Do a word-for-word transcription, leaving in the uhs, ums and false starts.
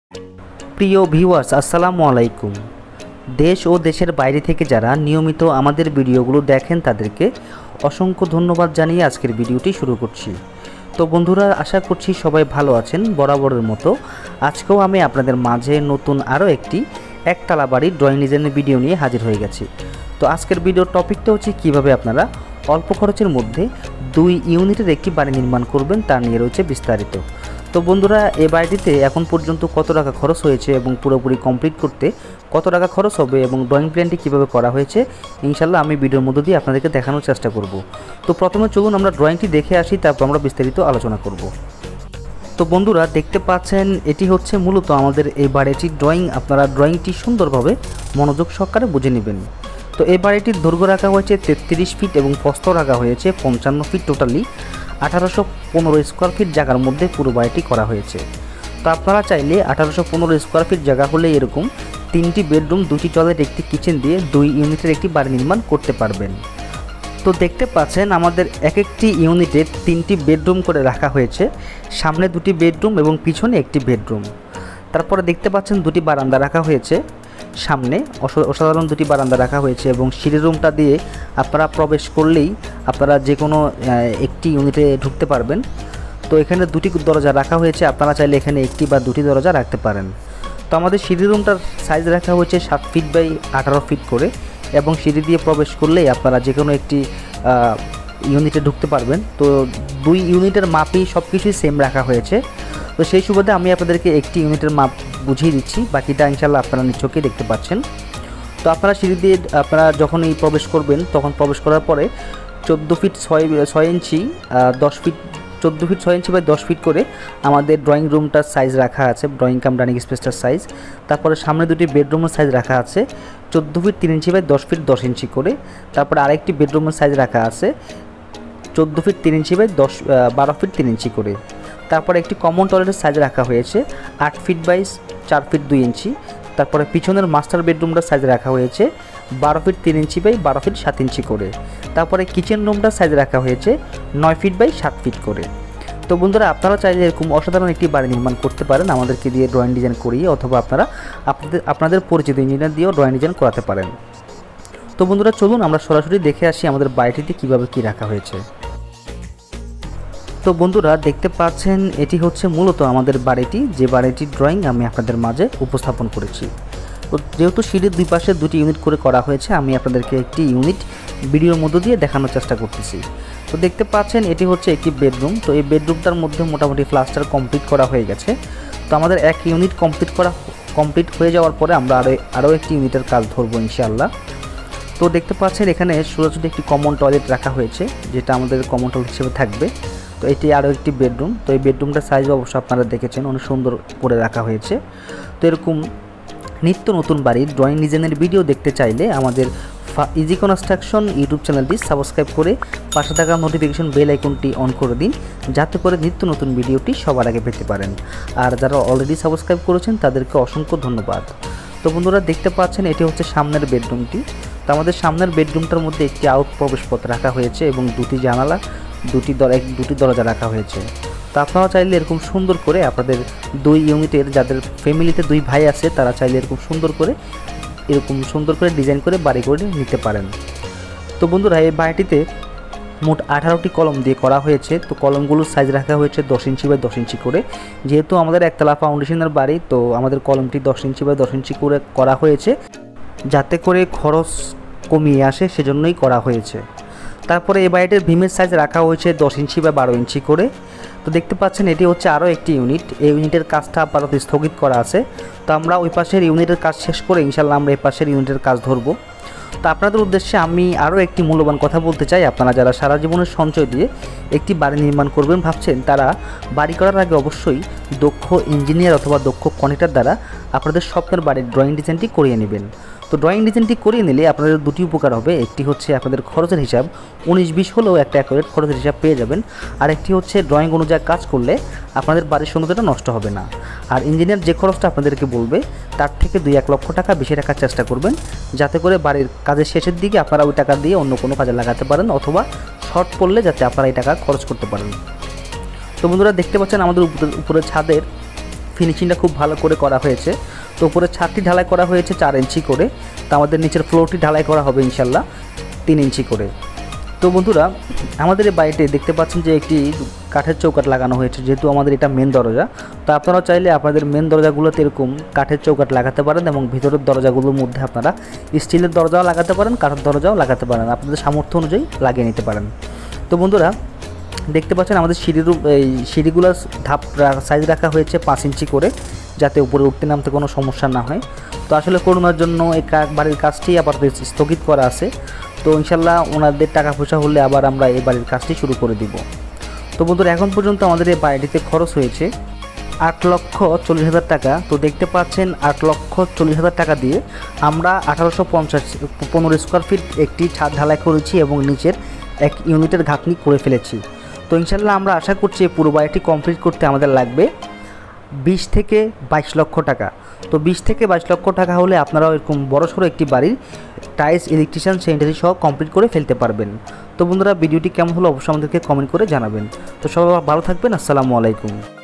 প্রিয় ভিউয়ার্স, আসসালামু আলাইকুম। দেশ ও দেশের বাইরে থেকে যারা নিয়মিত আমাদের ভিডিওগুলো দেখেন তাদেরকে অসংখ্য ধন্যবাদ জানিয়ে আজকের ভিডিওটি শুরু করছি। তো বন্ধুরা, আশা করছি সবাই ভালো আছেন। বরাবরের মতো আজকেও আমি আপনাদের মাঝে নতুন আরও একটি একতলা বাড়ির ড্রয়িং ডিজাইনের ভিডিও নিয়ে হাজির হয়ে গেছি। তো আজকের ভিডিওর টপিকটা হচ্ছে কীভাবে আপনারা অল্প খরচের মধ্যে দুই ইউনিটের একটি বাড়ি নির্মাণ করবেন, তা নিয়ে রয়েছে বিস্তারিত। তো বন্ধুরা, এই বাড়িটিতে এখন পর্যন্ত কত টাকা খরচ হয়েছে এবং পুরোপুরি কমপ্লিট করতে কত টাকা খরচ হবে এবং ড্রয়িং প্ল্যানটি কীভাবে করা হয়েছে ইনশাল্লাহ আমি ভিডিওর মধ্য দিয়ে আপনাদেরকে দেখানোর চেষ্টা করব। তো প্রথমে চলুন আমরা ড্রয়িংটি দেখে আসি, তারপর আমরা বিস্তারিত আলোচনা করব। তো বন্ধুরা, দেখতে পাচ্ছেন এটি হচ্ছে মূলত আমাদের এই বাড়িটির ড্রয়িং। আপনারা ড্রয়িংটি সুন্দরভাবে মনোযোগ সহকারে বুঝে নেবেন। তো এই বাড়িটির দৈর্ঘ্য রাখা হয়েছে তেত্রিশ ফিট এবং প্রস্থ রাখা হয়েছে পঞ্চান্ন ফিট। টোটালি আঠারোশো পনেরো স্কোয়ার ফিট জায়গার মধ্যে পুরো বাড়িটি করা হয়েছে। তো আপনারা চাইলে আঠারোশো পনেরো স্কোয়ার ফিট জায়গা হলে এরকম তিনটি বেডরুম, দুটি টয়লেট, একটি কিচেন দিয়ে দুই ইউনিটের একটি বাড়ি নির্মাণ করতে পারবেন। তো দেখতে পাচ্ছেন আমাদের এক একটি ইউনিটে তিনটি বেডরুম করে রাখা হয়েছে। সামনে দুটি বেডরুম এবং পিছনে একটি বেডরুম। তারপরে দেখতে পাচ্ছেন দুটি বারান্দা রাখা হয়েছে, সামনে অসাধারণ দুটি বারান্দা রাখা হয়েছে এবং সিঁড়ি রুমটা দিয়ে আপনারা প্রবেশ করলেই আপনারা যে কোনো একটি ইউনিটে ঢুকতে পারবেন। তো এখানে দুটি দরজা রাখা হয়েছে, আপনারা চাইলে এখানে একটি বা দুটি দরজা রাখতে পারেন। তো আমাদের সিঁড়ি রুমটার সাইজ রাখা হয়েছে সাত ফিট বাই আঠারো ফিট করে এবং সিঁড়ি দিয়ে প্রবেশ করলেই আপনারা যে কোনো একটি ইউনিটে ঢুকতে পারবেন। তো দুই ইউনিটের মাপই সব কিছুই সেম রাখা হয়েছে। তো সেই সুবাদে আমি আপনাদেরকে একটি ইউনিটের মাপ বুঝিয়ে দিচ্ছি, বাকিটা ইনশাল্লাহ আপনারা নিচকে দেখতে পাচ্ছেন। তো আপনারা সিঁড়ি দিয়ে আপনারা যখন এই প্রবেশ করবেন তখন প্রবেশ করার পরে চোদ্দো ফিট ছয় ছয় ইঞ্চি দশ ফিট চোদ্দো ফিট ছয় ইঞ্চি বাই দশ ফিট করে আমাদের ড্রয়িং রুমটার সাইজ রাখা আছে, ড্রয়িং কাম ডাইনিং স্পেসটার সাইজ। তারপরে সামনে দুটি বেডরুমের সাইজ রাখা আছে চোদ্দো ফিট তিন ইঞ্চি বাই দশ ফিট দশ ইঞ্চি করে। তারপরে আরেকটি বেডরুমের সাইজ রাখা আছে চোদ্দো ফিট তিন ইঞ্চি বাই দশ বারো ফিট তিন ইঞ্চি করে। তারপরে একটি কমন টয়লেটের সাইজ রাখা হয়েছে আট ফিট বাই চার ফিট দুই ইঞ্চি। তারপরে পিছনের মাস্টার বেডরুমটার সাইজ রাখা হয়েছে বারো ফিট তিন ইঞ্চি বাই বারো ফিট সাত ইঞ্চি করে। তারপরে কিচেন রুমটার সাইজ রাখা হয়েছে নয় ফিট বাই সাত ফিট করে। তো বন্ধুরা, আপনারা চাইলে এরকম অসাধারণ একটি বাড়ি নির্মাণ করতে পারেন আমাদেরকে দিয়ে ড্রয়িং ডিজাইন করিয়ে, অথবা আপনারা আপনাদের আপনাদের পরিচিত ইঞ্জিনিয়ার দিয়েও ড্রয়িং ডিজাইন করাতে পারেন। তো বন্ধুরা, চলুন আমরা সরাসরি দেখে আসি আমাদের বাড়িটিতে কীভাবে কী রাখা হয়েছে। তো বন্ধুরা, দেখতে পাচ্ছেন এটি হচ্ছে মূলত আমাদের বাড়িটি, যে বাড়িটির ড্রয়িং আমি আপনাদের মাঝে উপস্থাপন করেছি। তো যেহেতু সিঁড়ির দুই পাশে দুটি ইউনিট করে করা হয়েছে, আমি আপনাদেরকে একটি ইউনিট ভিডিওর মধ্য দিয়ে দেখানোর চেষ্টা করতেছি। তো দেখতে পাচ্ছেন এটি হচ্ছে একটি বেডরুম। তো এই বেডরুমটার মধ্যে মোটামুটি প্লাস্টার কমপ্লিট করা হয়ে গেছে। তো আমাদের এক ইউনিট কমপ্লিট করা কমপ্লিট হয়ে যাওয়ার পরে আমরা আরও আরও একটি ইউনিটের কাজ ধরবো ইনশাআল্লাহ। তো দেখতে পাচ্ছেন এখানে সোজাসুজি একটি কমন টয়লেট রাখা হয়েছে, যেটা আমাদের কমন টয়লেট হিসেবে থাকবে। তো এটি আরও একটি বেডরুম। তো এই বেডরুমটার সাইজ অবশ্য আপনারা দেখেছেন, অনেক সুন্দর করে রাখা হয়েছে। তো এরকম নিত্য নতুন বাড়ির ড্রয়িং ডিজাইনের ভিডিও দেখতে চাইলে আমাদের ইজি কনস্ট্রাকশন ইউটিউব চ্যানেলটি সাবস্ক্রাইব করে পাশে থাকা নোটিফিকেশন বেল আইকনটি অন করে দিন, যাতে করে নিত্য নতুন ভিডিওটি সবার আগে পেতে পারেন। আর যারা অলরেডি সাবস্ক্রাইব করেছেন তাদেরকে অসংখ্য ধন্যবাদ। তো বন্ধুরা, দেখতে পাচ্ছেন এটি হচ্ছে সামনের বেডরুমটি। তো আমাদের সামনের বেডরুমটার মধ্যে একটি আউট প্রবেশপথ রাখা হয়েছে এবং দুটি জানালা, দুটি দর এক দুটি দরজা রাখা হয়েছে। তো আপনারা চাইলে এরকম সুন্দর করে আপনাদের দুই ইউনিটের যাদের ফ্যামিলিতে দুই ভাই আছে তারা চাইলে এরকম সুন্দর করে এরকম সুন্দর করে ডিজাইন করে বাড়ি করে নিতে পারেন। তো বন্ধুরা, এই বাড়িটিতে মোট আঠারোটি কলম দিয়ে করা হয়েছে। তো কলমগুলোর সাইজ রাখা হয়েছে দশ ইঞ্চি বাই দশ ইঞ্চি করে। যেহেতু আমাদের একতলা ফাউন্ডেশনের বাড়ি, তো আমাদের কলমটি দশ ইঞ্চি বাই দশ ইঞ্চি করে করা হয়েছে, যাতে করে খরচ কমিয়ে আসে, সেজন্যই করা হয়েছে। তারপরে এই বাড়িটির ভীমের সাইজ রাখা হয়েছে দশ ইঞ্চি বা বারো ইঞ্চি করে। তো দেখতে পাচ্ছেন এটি হচ্ছে আরও একটি ইউনিট। এই ইউনিটের কাজটা আপাতত স্থগিত করা আছে। তো আমরা ওই পাশের ইউনিটের কাজ শেষ করে ইনশাল্লাহ আমরা এই পাশের ইউনিটের কাজ ধরবো। তো আপনাদের উদ্দেশ্যে আমি আরও একটি মূল্যবান কথা বলতে চাই। আপনারা যারা সারা জীবনের সঞ্চয় দিয়ে একটি বাড়ি নির্মাণ করবেন ভাবছেন, তারা বাড়ি করার আগে অবশ্যই দক্ষ ইঞ্জিনিয়ার অথবা দক্ষ কন্ট্রাক্টর দ্বারা আপনাদের স্বপ্নের বাড়ির ড্রয়িং ডিজাইনটি করিয়ে নেবেন। তো ড্রয়িং ডিজাইনটি করিয়ে নিলে আপনাদের দুটি উপকার হবে। একটি হচ্ছে আপনাদের খরচের হিসাব উনিশ বিশ হলেও একটা অ্যাকুরেট খরচের হিসাব পেয়ে যাবেন। আর একটি হচ্ছে ড্রয়িং অনুযায়ী কাজ করলে আপনাদের বাড়ির সৌন্দর্যটা নষ্ট হবে না। আর ইঞ্জিনিয়ার যে খরচটা আপনাদেরকে বলবে তার থেকে দুই এক লক্ষ টাকা বেশি রাখার চেষ্টা করবেন, যাতে করে বাড়ির কাজের শেষের দিকে আপনারা ওই টাকা দিয়ে অন্য কোনো কাজে লাগাতে পারেন, অথবা শর্ট পড়লে যাতে আপনারা এই টাকা খরচ করতে পারেন। তো বন্ধুরা, দেখতে পাচ্ছেন আমাদের উপরে ছাদের ফিনিশিংটা খুব ভালো করে করা হয়েছে। তো উপরে ছাদটি ঢালাই করা হয়েছে চার ইঞ্চি করে, তো আমাদের নিচের ফ্লোরটি ঢালাই করা হবে ইনশাল্লাহ তিন ইঞ্চি করে। তো বন্ধুরা, আমাদের এই বাড়িতে দেখতে পাচ্ছেন যে একটি কাঠের চৌকাঠ লাগানো হয়েছে, যেহেতু আমাদের এটা মেন দরজা। তো আপনারা চাইলে আপনাদের মেন দরজাগুলোতে এরকম কাঠের চৌকাঠ লাগাতে পারেন এবং ভিতরের দরজাগুলোর মধ্যে আপনারা স্টিলের দরজাও লাগাতে পারেন, কাঠের দরজাও লাগাতে পারেন, আপনাদের সামর্থ্য অনুযায়ী লাগিয়ে নিতে পারেন। তো বন্ধুরা, দেখতে পাচ্ছেন আমাদের সিঁড়ির এই সিঁড়িগুলোর ধাপ সাইজ রাখা হয়েছে পাঁচ ইঞ্চি করে, যাতে উপরে উঠতে নামতে কোনো সমস্যা না হয়। তো আসলে করোনার জন্য এই বাড়ির কাজটি আবার স্থগিত করা আছে। তো ইনশাল্লাহ ওনাদের টাকা পয়সা হলে আবার আমরা এই বাড়ির কাজটি শুরু করে দিব। তো বন্ধুরা, এখন পর্যন্ত আমাদের এই বাড়িটিতে খরচ হয়েছে আট লক্ষ চল্লিশ হাজার টাকা। তো দেখতে পাচ্ছেন আট লক্ষ চল্লিশ হাজার টাকা দিয়ে আমরা আঠারোশো পঞ্চাশ পনেরো স্কোয়ার ফিট একটি ছাদ ঢালাই করেছি এবং নিচের এক ইউনিটের ঘাটনি করে ফেলেছি। তো ইনশাল্লাহ আমরা আশা করছি এই পুরো বাড়িটি কমপ্লিট করতে আমাদের লাগবে বিশ থেকে বাইশ লক্ষ টাকা। তো বিশ থেকে বাইশ লক্ষ টাকা হলে আপনারাও এরকম বড়সড় একটি বাড়ির টাইলস, ইলেকট্রিশিয়ান, স্যানিটারি সহ কমপ্লিট করে ফেলতে পারবেন। তো বন্ধুরা, ভিডিওটি কেমন হলো অবশ্যই আমাদেরকে কমেন্ট করে জানাবেন। তো সবাই ভালো থাকবেন। আসসালামু আলাইকুম।